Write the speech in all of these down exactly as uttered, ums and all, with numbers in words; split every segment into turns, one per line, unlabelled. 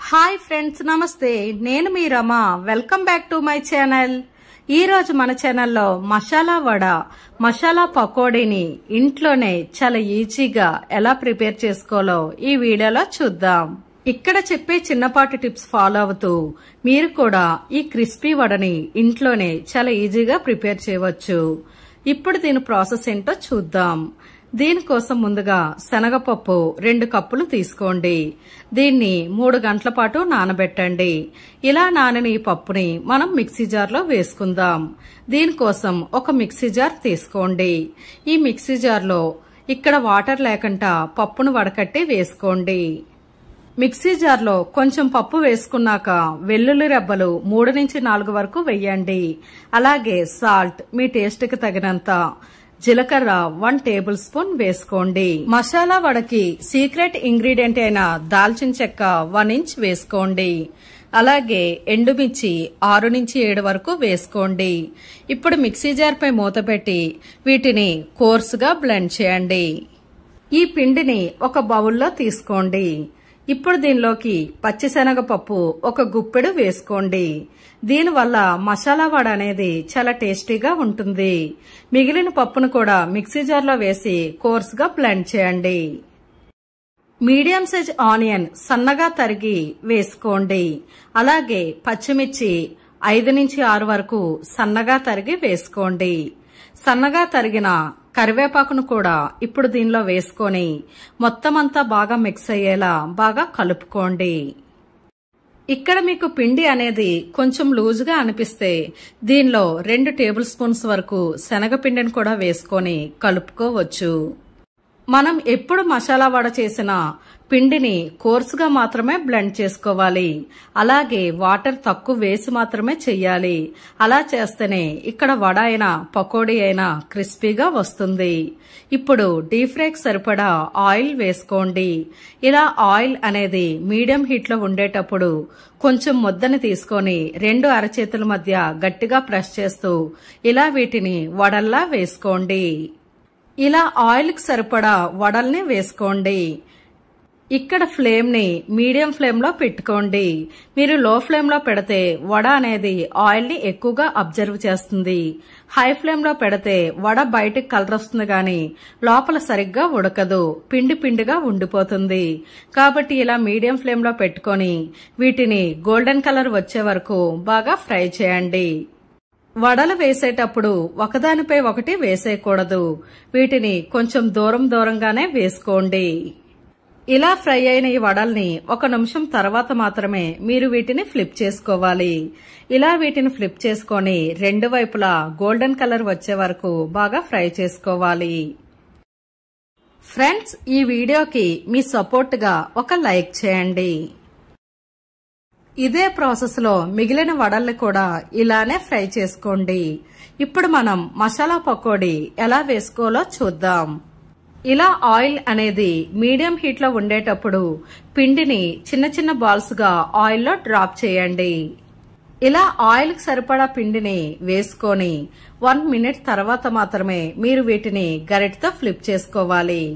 Hi friends, నమస్తే. నేను మీ Rama. Welcome back to my channel. ఈ రోజు మన ఛానల్లో మసాలా వడ, మసాలా పకోడీని ఇంట్లోనే చాలా ఈజీగా ఎలా ప్రిపేర్ చేసుకోవాలో ఈ వీడియోలో చూద్దాం. ఇక్కడ చెప్పే చిన్నపాటి టిప్స్ ఫాలో అవుతూ మీరు కూడా ఈ క్రిస్పీ వడని ఇంట్లోనే చాలా ఈజీగా ప్రిపేర్ చేయవచ్చు. ఇప్పుడు దీని ప్రాసెస్ ఏంటో చూద్దాం. దీనికోసం ముందుగా శనగపప్పు రెండు కప్పులు తీసుకోండి. దీన్ని మూడు గంటల పాటు నానబెట్టండి. ఇలా నానని ఈ పప్పుని మనం మిక్సీ జార్లో వేసుకుందాం. దీనికోసం ఒక మిక్సీ జార్ తీసుకోండి. ఈ మిక్సీ జార్లో ఇక్కడ వాటర్ లేకుండా పప్పును వడకట్టి వేసుకోండి. మిక్సీ జార్లో కొంచెం పప్పు వేసుకున్నాక వెల్లుల్లి రెబ్బలు మూడు నుంచి నాలుగు వరకు వెయ్యండి. అలాగే సాల్ట్ మీ టేస్ట్ కి తగినంత, జీలకర్ర వన్ టేబుల్ స్పూన్ వేసుకోండి. మసాలా వడకి సీక్రెట్ ఇంగ్రీడియంట్ అయిన దాల్చిన చెక్క వన్ ఇంచ్ వేసుకోండి. అలాగే ఎండుమిర్చి ఆరు నుంచి ఏడు వరకు వేసుకోండి. ఇప్పుడు మిక్సీ జార్ పై మూత పెట్టి వీటిని కోర్సుగా బ్లెండ్ చేయండి. ఈ పిండిని ఒక బౌల్లో తీసుకోండి. ఇప్పుడు దీనిలోకి పచ్చిశనగపప్పు ఒక గుప్పెడు వేసుకోండి. దీనివల్ల మసాలా వడ అనేది చాలా టేస్టీగా ఉంటుంది. మిగిలిన పప్పును కూడా మిక్సీ జార్లో వేసి కోర్సుగా బ్లెండ్ చేయండి. మీడియం సైజ్ ఆనియన్ సన్నగా తరిగి వేసుకోండి. అలాగే పచ్చిమిర్చి ఐదు నుంచి ఆరు వరకు సన్నగా తరిగి వేసుకోండి. సన్నగా తరిగిన కరివేపాకును కూడా ఇప్పుడు దీనిలో వేసుకొని మొత్తం అంతా బాగా మిక్స్ అయ్యేలా బాగా కలుపుకోండి. ఇక్కడ మీకు పిండి అనేది కొంచెం లూజుగా అనిపిస్తే దీనిలో రెండు టేబుల్ స్పూన్స్ వరకు శనగపిండిని కూడా వేసుకొని కలుపుకోవచ్చు. మనం ఎప్పుడు మసాలా వడ చేసినా పిండిని కోర్సుగా మాత్రమే బ్లెండ్ చేసుకోవాలి. అలాగే వాటర్ తక్కువ వేసి మాత్రమే చెయ్యాలి. అలా చేస్తేనే ఇక్కడ వడ అయినా పకోడీ అయినా క్రిస్పీగా వస్తుంది. ఇప్పుడు డీప్ ఫ్రైకి సరిపడా ఆయిల్ వేసుకోండి. ఇలా ఆయిల్ అనేది మీడియం హీట్ లో ఉండేటప్పుడు కొంచెం ముద్దని తీసుకొని రెండు అరచేతుల మధ్య గట్టిగా ప్రెస్ చేస్తూ ఇలా వీటిని వడల్లా వేసుకోండి. ఇలా ఆయిల్ కి సరిపడా వడల్ని వేసుకోండి. ఇక్కడ ఫ్లేమ్ ని మీడియం ఫ్లేమ్ లో పెట్టుకోండి. మీరు లో ఫ్లేమ్ లో పెడితే వడ అనేది ఆయిల్ ని ఎక్కువగా అబ్జర్వ్ చేస్తుంది. హై ఫ్లేమ్ లో పెడితే వడ బయటికి కలర్ వస్తుంది గాని లోపల సరిగ్గా ఉడకదు, పిండి పిండిగా ఉండిపోతుంది. కాబట్టి ఇలా మీడియం ఫ్లేమ్ లో పెట్టుకొని వీటిని గోల్డెన్ కలర్ వచ్చే వరకు బాగా ఫ్రై చేయండి. వడలు వేసేటప్పుడు ఒకదానిపై ఒకటి వేసేయకూడదు. వీటిని కొంచెం దూరం దూరంగానే వేసుకోండి. ఇలా ఫ్రై అయిన ఈ వడల్ని ఒక నిమిషం తర్వాత మాత్రమే మీరు వీటిని ఫ్లిప్ చేసుకోవాలి. ఇలా వీటిని ఫ్లిప్ చేసుకొని రెండు వైపులా గోల్డెన్ కలర్ వచ్చే వరకు బాగా ఫ్రై చేసుకోవాలి. ఫ్రెండ్స్, ఈ వీడియోకి మీ సపోర్ట్ గా ఒక లైక్ చేయండి. ఇదే ప్రాసెస్ లో మిగిలిన వడల్ని కూడా ఇలానే ఫ్రై చేసుకోండి. ఇప్పుడు మనం మసాలా పకోడీ ఎలా వేసుకోవాలో చూద్దాం. ఇలా ఆయిల్ అనేది మీడియం హీట్ లో ఉండేటప్పుడు పిండిని చిన్న చిన్న బాల్స్ గా ఆయిల్లో డ్రాప్ చేయండి. ఇలా ఆయిల్ కి సరిపడా పిండిని వేసుకొని వన్ మినిట్ తర్వాత మాత్రమే మీరు వీటిని గరిటతో ఫ్లిప్ చేసుకోవాలి.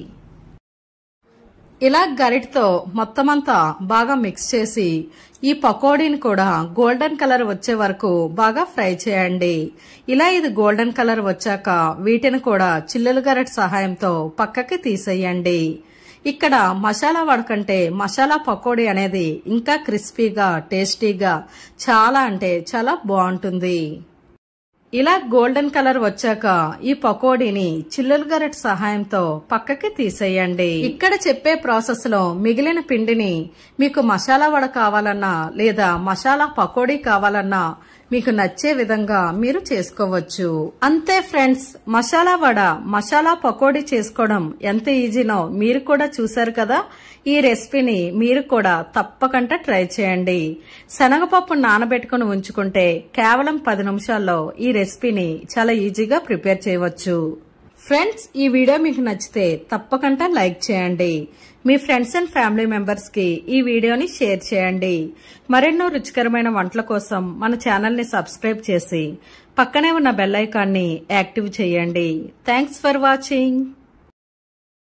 ఇలా గరిటతో మొత్తమంతా బాగా మిక్స్ చేసి ఈ పకోడీని కూడా గోల్డెన్ కలర్ వచ్చే వరకు బాగా ఫ్రై చేయండి. ఇలా ఇది గోల్డెన్ కలర్ వచ్చాక వీటిని కూడా చిల్లుల గరిట సహాయంతో పక్కకి తీసేయండి. ఇక్కడ మసాలా వడ కంటే మసాలా పకోడీ అనేది ఇంకా క్రిస్పీగా టేస్టీగా చాలా అంటే చాలా బాగుంటుంది. ఇలా గోల్డెన్ కలర్ వచ్చాక ఈ పకోడీని చిల్లుల గరిట సహాయంతో పక్కకి తీసేయండి. ఇక్కడ చెప్పే ప్రాసెస్ లో మిగిలిన పిండిని మీకు మసాలా వడ కావాలన్నా లేదా మసాలా పకోడీ కావాలన్నా మీకు నచ్చే విధంగా మీరు చేసుకోవచ్చు. అంతే ఫ్రెండ్స్, మసాలా వడ, మసాలా పకోడీ చేసుకోవడం ఎంత ఈజీనో మీరు కూడా చూశారు కదా. ఈ రెసిపీని మీరు కూడా తప్పకుండా ట్రై చేయండి. శనగపప్పు నానబెట్టుకుని ఉంచుకుంటే కేవలం పది నిమిషాల్లో ఈ రెసిపీని చాలా ఈజీగా ప్రిపేర్ చేయవచ్చు. ఫ్రెండ్స్, ఈ వీడియో మీకు నచ్చితే తప్పకుండా లైక్ చేయండి. మీ ఫ్రెండ్స్ అండ్ ఫ్యామిలీ మెంబర్స్ కి ఈ వీడియోని షేర్ చేయండి. మరెన్నో రుచికరమైన వంటల కోసం మన ఛానల్ ని సబ్స్క్రైబ్ చేసి పక్కనే ఉన్న బెల్ ఐకాన్ ని యాక్టివ్ చేయండి. Thanks for watching.